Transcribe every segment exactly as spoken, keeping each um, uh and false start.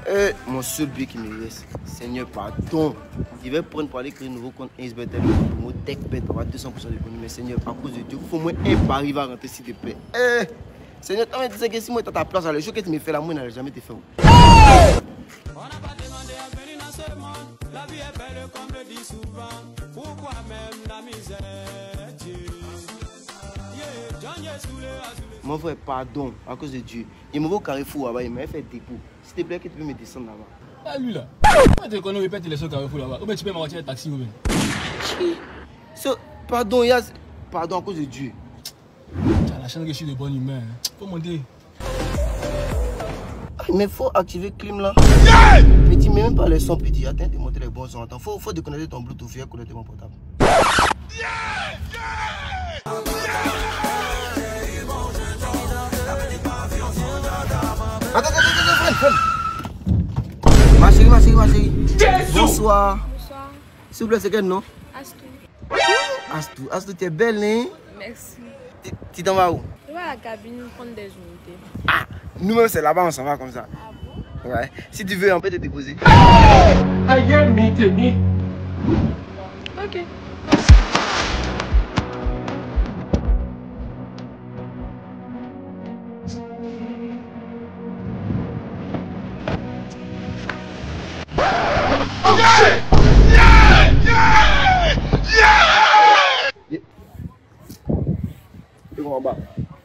Euh, mon seul but qui me reste, Seigneur, pardon. Je vais prendre pour aller créer un nouveau compte X B T, pour mon TechBet, pour avoir deux cents pour cent d'économie. Mais Seigneur, à cause de Dieu, il faut au moins un pari va rentrer, s'il te plaît. Eh, Seigneur, tu m'as dit que si moi, tu as ta place, le show que tu me fais là, moi, je n'allais jamais te faire. On n'a pas demandé à venir dans ce monde. La vie est belle comme le dit souvent. Pourquoi même la misère? Mon frère, pardon, à cause de Dieu. Il me voit au Carrefour là-bas, il m'a fait dépôt. S'il te plaît, que tu peux me descendre là-bas. Ah, lui là. Pourquoi tu connais répète les choses au Carrefour là-bas? Ou bien tu peux m'envoyer un taxi ou bien? So, pardon, Yaz. Pardon, à cause de Dieu. Tu as la chance que je suis de bonne humeur. Faut monter. Mais faut activer le clim là. Yeah! Petit, mais même pas les sons, petit. Attends de monter les bons sons. Attends, faut, faut déconnecter ton Bluetooth et connecter mon portable. Yeah! Yeah! Attends, attends, attends, attends. Ma chérie, ma chérie, ma chérie. Bonsoir. Bonsoir. S'il vous plaît, c'est quel nom? Astou. Astou, Astou, tu es belle, hein? Merci. Tu t'en vas où? Je vais à la cabine prendre des unités. Ah, nous-mêmes, c'est là-bas, on s'en va comme ça. Ah bon? Ouais. Si tu veux, on peut te déposer. Ok. En bas.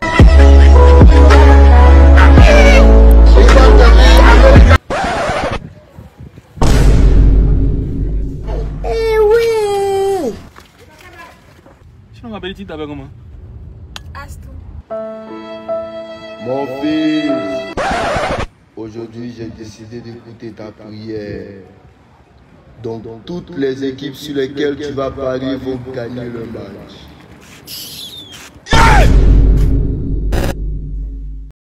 Eh oui! Je m'appelle petit t'appelles comment? Astou. Mon fils, aujourd'hui j'ai décidé d'écouter ta prière. Donc toutes les équipes sur lesquelles tu vas parier vont gagner le match.